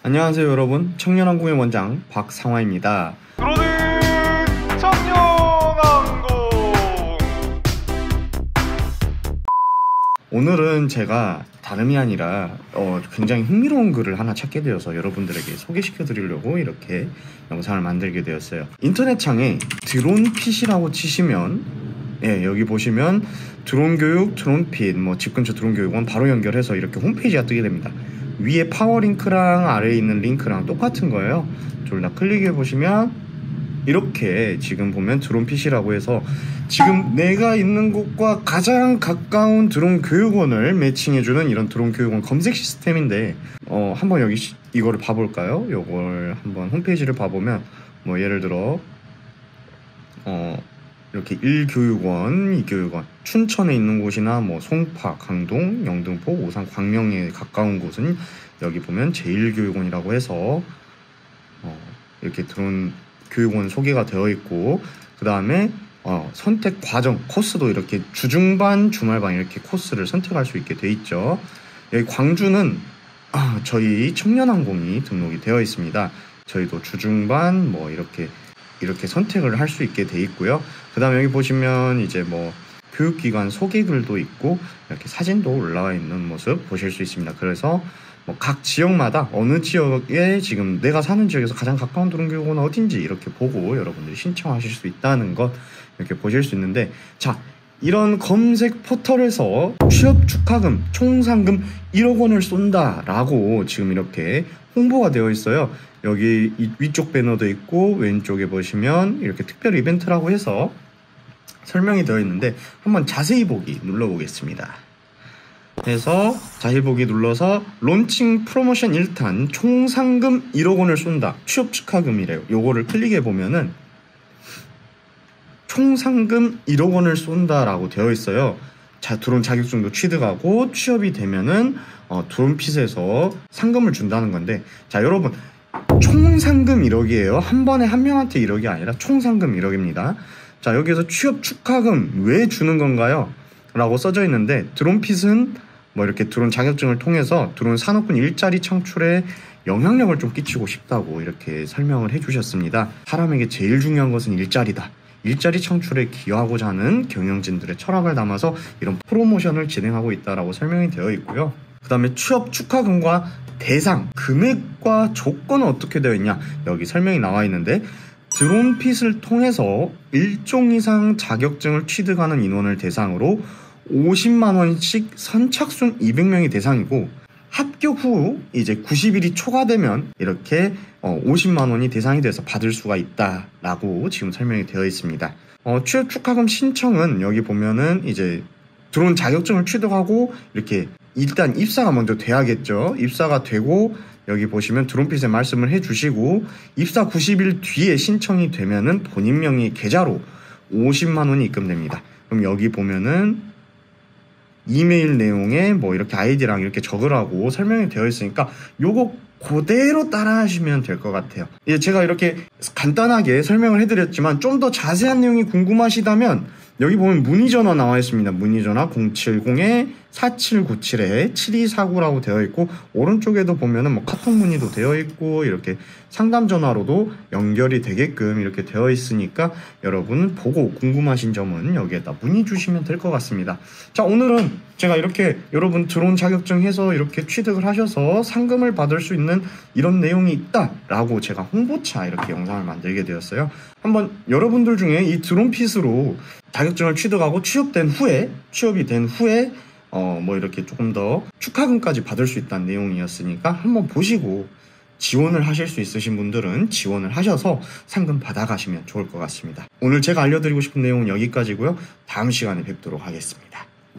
안녕하세요 여러분, 청년항공의 원장 박상화입니다. 들어오는 청년항공. 오늘은 제가 다름이 아니라 굉장히 흥미로운 글을 하나 찾게 되어서 여러분들에게 소개시켜 드리려고 이렇게 영상을 만들게 되었어요. 인터넷 창에 드론 핏이라고 치시면 여기 보시면 드론 교육, 드론 핏, 집 근처 드론 교육원 바로 연결해서 이렇게 홈페이지가 뜨게 됩니다. 위에 파워 링크랑 아래에 있는 링크랑 똑같은 거예요. 둘 다 클릭해 보시면 이렇게 지금 보면 드론 핏이라고 해서 지금 내가 있는 곳과 가장 가까운 드론 교육원을 매칭해주는 이런 드론 교육원 검색 시스템인데 한번 여기 이거를 봐볼까요? 이걸 한번 홈페이지를 봐보면 예를 들어 이렇게 1교육원, 2교육원 춘천에 있는 곳이나 송파, 강동, 영등포, 오산, 광명에 가까운 곳은 여기 보면 제1교육원이라고 해서 이렇게 드론 교육원 소개가 되어 있고, 그 다음에 선택 과정, 코스도 이렇게 주중반, 주말반 이렇게 코스를 선택할 수 있게 돼 있죠. 여기 광주는 저희 청년항공이 등록이 되어 있습니다. 저희도 주중반 이렇게 선택을 할 수 있게 돼 있고요. 그 다음에 여기 보시면 이제 교육기관 소개글도 있고 이렇게 사진도 올라와 있는 모습 보실 수 있습니다. 그래서 각 지역마다 어느 지역에 지금 내가 사는 지역에서 가장 가까운 드론 교육원은 어딘지 이렇게 보고 여러분들이 신청하실 수 있다는 것 이렇게 보실 수 있는데, 자, 이런 검색 포털에서 취업 축하금 총 상금 1억 원을 쏜다 라고 지금 이렇게 홍보가 되어 있어요. 여기 위쪽 배너도 있고 왼쪽에 보시면 이렇게 특별 이벤트라고 해서 설명이 되어 있는데 한번 자세히 보기 눌러보겠습니다. 그래서 자세히 보기 눌러서 론칭 프로모션 1탄 총 상금 1억 원을 쏜다, 취업 축하금이래요. 요거를 클릭해 보면은 총 상금 1억 원을 쏜다 라고 되어 있어요. 자, 드론 자격증도 취득하고 취업이 되면은 드론 핏에서 상금을 준다는 건데, 자 여러분, 총 상금 1억이에요. 한 번에 한 명한테 1억이 아니라 총 상금 1억입니다. 자, 여기서 취업 축하금 왜 주는 건가요? 라고 써져 있는데, 드론 핏은 이렇게 드론 자격증을 통해서 드론 산업군 일자리 창출에 영향력을 좀 끼치고 싶다고 이렇게 설명을 해주셨습니다. 사람에게 제일 중요한 것은 일자리다. 일자리 창출에 기여하고자 하는 경영진들의 철학을 담아서 이런 프로모션을 진행하고 있다라고 설명이 되어 있고요. 그 다음에 취업 축하금과 대상, 금액과 조건은 어떻게 되어 있냐, 여기 설명이 나와 있는데, 드론 핏을 통해서 일종 이상 자격증을 취득하는 인원을 대상으로 50만원씩 선착순 200명이 대상이고, 합격 후 이제 90일이 초과되면 이렇게 50만원이 대상이 돼서 받을 수가 있다라고 지금 설명이 되어 있습니다. 취업 축하금 신청은 여기 보면은 이제 드론 자격증을 취득하고 이렇게 일단 입사가 먼저 돼야겠죠. 입사가 되고 여기 보시면 드론핏에 말씀을 해주시고 입사 90일 뒤에 신청이 되면은 본인 명의 계좌로 50만원이 입금됩니다. 그럼 여기 보면은 이메일 내용에 이렇게 아이디랑 이렇게 적으라고 설명이 되어 있으니까 요거 그대로 따라 하시면 될 것 같아요. 제가 이렇게 간단하게 설명을 해드렸지만 좀 더 자세한 내용이 궁금하시다면 여기 보면 문의전화 나와 있습니다. 문의전화 070-4797-7249라고 되어 있고, 오른쪽에도 보면은 카톡 문의도 되어 있고 이렇게 상담 전화로도 연결이 되게끔 이렇게 되어 있으니까 여러분 보고 궁금하신 점은 여기에다 문의 주시면 될 것 같습니다. 자, 오늘은 제가 이렇게 여러분 드론 자격증 해서 이렇게 취득을 하셔서 상금을 받을 수 있는 이런 내용이 있다라고 제가 홍보차 이렇게 영상을 만들게 되었어요. 한번 여러분들 중에 이 드론 핏으로 자격증을 취득하고 취업이 된 후에 이렇게 조금 더 축하금까지 받을 수 있다는 내용이었으니까 한번 보시고 지원을 하실 수 있으신 분들은 지원을 하셔서 상금 받아가시면 좋을 것 같습니다. 오늘 제가 알려드리고 싶은 내용은 여기까지고요. 다음 시간에 뵙도록 하겠습니다.